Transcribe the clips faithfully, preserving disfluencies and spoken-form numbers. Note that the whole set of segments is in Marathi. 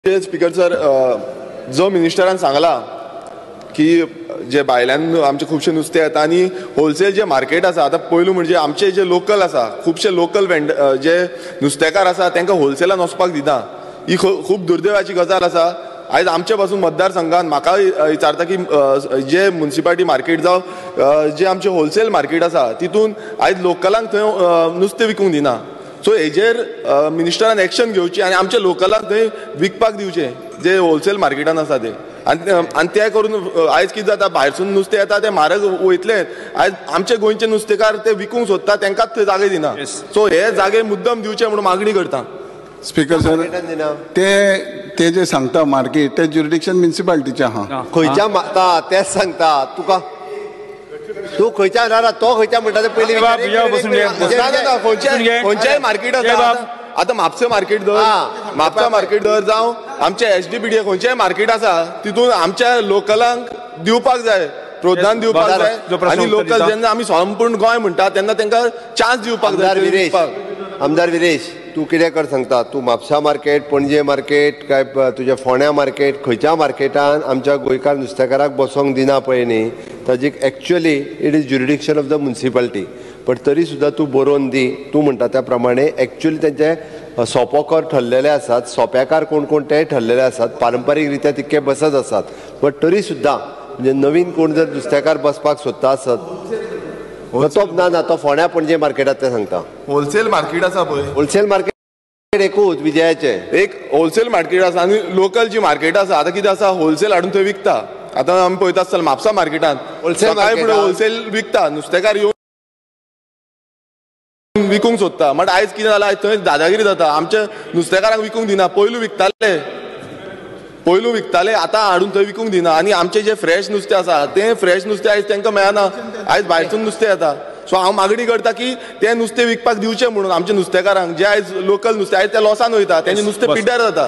स्पीकर सर, जो मिनिस्टरान सांगला की जे भायल्यान आमचे खूबशे नुस्तें येता आनी होलसेल जे मार्केट आसा, आतां पयलू म्हणजे आमचे जे लोकल आसा, खुबशे लोकल वेंड जे नुस्तेकार आसा तांकां होलसेलान वचपाक दिना. ही खूब दुर्दैवाची गजाल आसा. आयज आमचे पासून मतदारसंघात म्हाका विचारता की जे म्युनिसिपालिटी मार्केट जावं जे आमचे होलसेल मार्केट आसा तितून आयज लोकलांक थंय नुस्तें विकूंक दिना. सो हेजेर मिनिस्टरान एक्शन घेवची आनी आमच्या लोकलांक थंय विकपाक दिवचे जे होलसेल मार्केटान आसा ते. आनी आनी ते करून आयज कितें जाता, भायरसून नुस्तें येता ते म्हारग वयतले. आयज आमचे गोंयचे नुस्तेकार ते विकूंक सोदता, तांकांच थंय जागे दिना. सो हे जागे मुद्दम दिवचे म्हणून मागणी करता. स्पीकर सर, ते ते जे सांगता मार्केट ते ज्युरिडिक्शन म्युनिसिपालिटीचे आहा. खंयच्या मागता तेच सांगता तुका. तू खंयच्या रारा तो खंयच्या म्हणटा ते पयलीं खंयच्याय मार्केट आसा. आतां म्हापसा मार्केट धर, म्हापसा मार्केट धर जावं आमच्या एच डी बी डी खंयचेय मार्केट आसा तितून आमच्या लोकलांक दिवपाक जाय, प्रोत्साहन दिवपाक जाय. आनी लोकल जेन्ना आमी संपूर्ण गोंय म्हणटा तेन्ना तांकां चान्स दिवपाक जाय. आमदार विरेश, तू कितें कर सांगता? तू म्हापसा मार्केट, पणजे मार्केट, काय तुज्या फोंड्या मार्केट, खंयच्या मार्केटान आमच्या गोंयकार नुस्तेकाराक बसोंक दिना पळय न्ही, ताजी actually it is jurisdiction of the municipality. But तरी सुद्दां तू बरोवन दी. तू म्हणटा त्या प्रमाणे एक्चुअली तेंचे सोंपोकर ठरलेले आसात, सोंप्याकार कोण कोण ते ठरलेले आसात, पारंपारीक रित्या तितके बसत आसात. बट तरी सुद्दां म्हणजे नवीन कोण जर नुस्तेकार बसपाक सोदता आसत तो ना ना तो फोंड्या पणजे मार्केटात ते सांगता. होलसेल मार्केट आसा पळय, होलसेल मार्केट एकूच विजयाचे एक होलसेल मार्केट आसा आनी लोकल जी मार्केट आसा. आतां कितें आसा, होलसेल हाडून थंय विकता. आतां आमी पळयता आसतना म्हापसा मार्केटान होलसेल फुडें होलसेल विकता, नुस्तेकार येवन विकूंक सोदता. बट आयज कितें जालां, थंय दादागिरी जाता. आमच्या नुस्तेकारांक विकूंक दिना. पयलू विकताले पयलू विकताले आतां हाडून थंय विकूंक दिना. आनी आमचे जे फ्रेश नुस्तें आसा तें फ्रेश नुस्तें आयज तांकां मेळना. आयज भायरसून नुस्तें येता. सो हांव मागणी करता की तें नुस्तें विकपाक दिवचें म्हणून आमच्या नुस्तेकारांक. जे आयज लोकल नुस्तें आयज ते लॉसान वयता, तेंचें नुस्तें पिड्ड्यार जाता.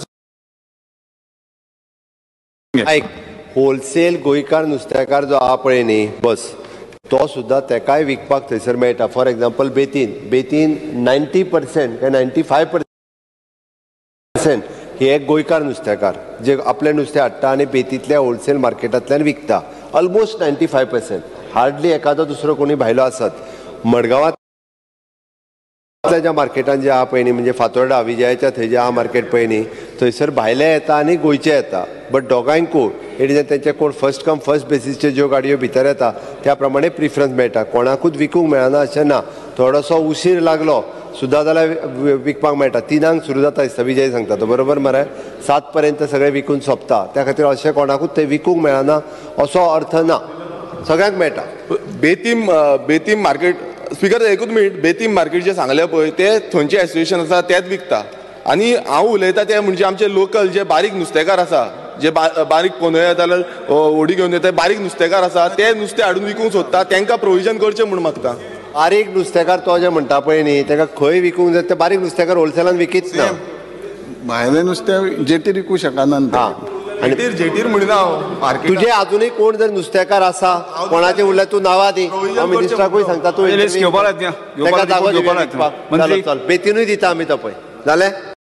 आयक, होलसेल गोंयकार नुस्तेकार जो आहा पळय न्ही बस, तो सुद्दां तेकाय विकपाक थंयसर मेळटा. For example Betim Betim ninety percent काय नायन्टी फाय पर्सेंट हे एक गोंयकार नुस्तेकार जे आपले नुस्तें हाडटा आनी बेतींतल्या होलसेल मार्केटांतल्यान विकता. Almost ninety five percent. Hardly एखादो दुसरो कोणी भायलो आसत. मडगांवांत ज्या मार्केटान जे आहा पळय न्ही, म्हणजे फातोर्डा विजयाच्या थंय जे आहा मार्केट पळय न्ही, थंयसर भायले येता आनी गोंयचे येता. बट दोगांयकूय इट इज तेंचे कोण फर्स्ट कम फर्स्ट बेसीसचे ज्यो गाडयो भितर येता त्या प्रमाणे प्रिफरन्स मेळटा. कोणाकूच विकूंक मेळना अशें ना. थोडोसो उशीर लागलो सुद्दां जाल्यार विकपाक मेळटा. तिनांक सुरू जाता दिसता, विजय सांगता तो बरोबर मरे. सात पर्यंत सगळें विकून सोंपता. त्या खातीर अशें कोणाकूच थंय विकूंक मेळना असो अर्थ ना. सगळ्यांक मेळटा. बेतीम बेतीम मार्केट स्पीकर एकूच मिनीट. बेतीम मार्केट जे सांगले पळय ते थंयचे एसोसिएशन आसा तेच विकता. आनी हांव उलयतां ते म्हणजे आमचे लोकल जे बारीक नुस्तेकार आसा, जे बारीक पोनो येता जाल्यार व्हडी घेवन येता बारीक नुस्तेकार आसा, ते नुस्तें हाडून विकूंक सोदता. तांकां प्रोविजन करचें म्हणून मागता. बारीक नुस्तेकार तो जे म्हणटा पळय न्ही, ताका खंय विकूंक जाय ते बारीक नुस्तेकार होलसेलान विकीत ना. भायले नुस्तें जेटीर विकूं शकना. हा, जेटीर जेटीर म्हणना. तुजे अजूनय कोण जर नुस्तेकार आसा कोणाचे उरल्यार तूं नांवां दी. मिनिस्टराकूय सांगता तू बेतीनूय दिता आमी तो पळय. जालें?